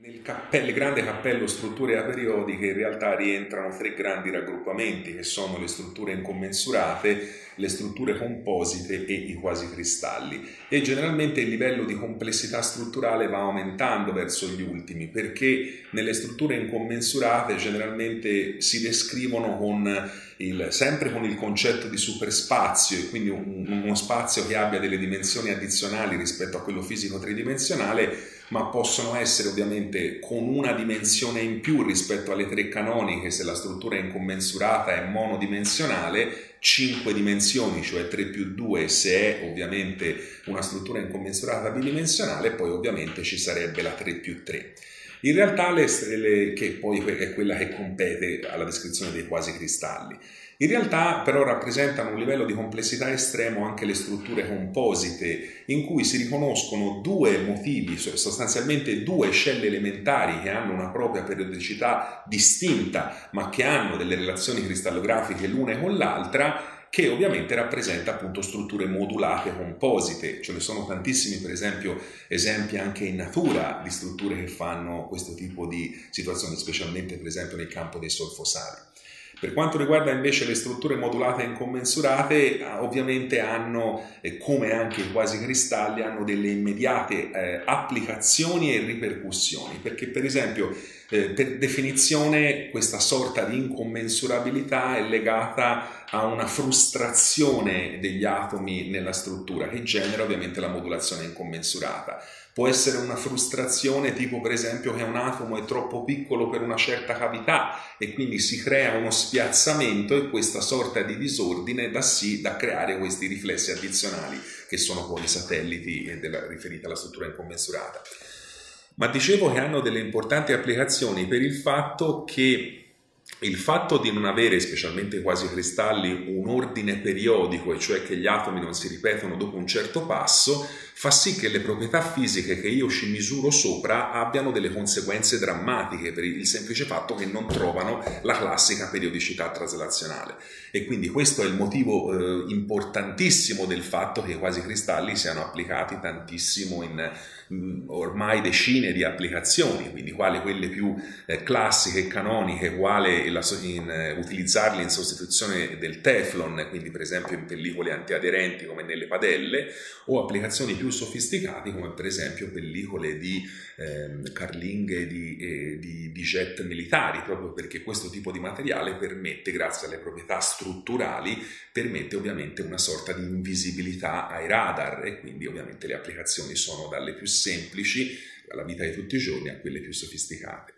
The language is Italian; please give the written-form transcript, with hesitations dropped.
Nel grande cappello strutture aperiodiche in realtà rientrano tre grandi raggruppamenti che sono le strutture incommensurate, le strutture composite e i quasi cristalli, e generalmente il livello di complessità strutturale va aumentando verso gli ultimi perché nelle strutture incommensurate generalmente si descrivono sempre con il concetto di superspazio, e quindi uno spazio che abbia delle dimensioni addizionali rispetto a quello fisico tridimensionale, ma possono essere ovviamente con una dimensione in più rispetto alle tre canoniche se la struttura è incommensurata è monodimensionale, 5 dimensioni, cioè 3 più 2 se è ovviamente una struttura incommensurata bidimensionale, e poi ovviamente ci sarebbe la 3 più 3. In realtà, che poi è quella che compete alla descrizione dei quasi cristalli. In realtà però rappresentano un livello di complessità estremo anche le strutture composite, in cui si riconoscono due motivi, sostanzialmente due celle elementari che hanno una propria periodicità distinta, ma che hanno delle relazioni cristallografiche l'una con l'altra, che ovviamente rappresenta appunto strutture modulate composite. Ce ne sono tantissimi, per esempio, esempi anche in natura di strutture che fanno questo tipo di situazioni, specialmente per esempio nel campo dei solfosari. Per quanto riguarda invece le strutture modulate e incommensurate, ovviamente hanno, come anche i quasi cristalli, hanno delle immediate applicazioni e ripercussioni, perché per esempio per definizione questa sorta di incommensurabilità è legata a una frustrazione degli atomi nella struttura che genera ovviamente la modulazione incommensurata. Può essere una frustrazione tipo per esempio che un atomo è troppo piccolo per una certa cavità e quindi si crea uno spiazzamento, e questa sorta di disordine dà sì da creare questi riflessi addizionali che sono poi i satelliti riferiti alla struttura incommensurata. Ma dicevo che hanno delle importanti applicazioni per il fatto di non avere, specialmente i quasi cristalli, un ordine periodico, e cioè che gli atomi non si ripetono dopo un certo passo, fa sì che le proprietà fisiche che io ci misuro sopra abbiano delle conseguenze drammatiche per il semplice fatto che non trovano la classica periodicità traslazionale. E quindi questo è il motivo importantissimo del fatto che i quasi cristalli siano applicati tantissimo in ormai decine di applicazioni, quindi quali quelle più classiche e canoniche, quale utilizzarli in sostituzione del Teflon, quindi per esempio in pellicole antiaderenti come nelle padelle, o applicazioni più sofisticate come per esempio pellicole di carlinghe di jet militari, proprio perché questo tipo di materiale permette, grazie alle proprietà strutturali, permette ovviamente una sorta di invisibilità ai radar, e quindi ovviamente le applicazioni sono dalle più semplici alla vita di tutti i giorni a quelle più sofisticate.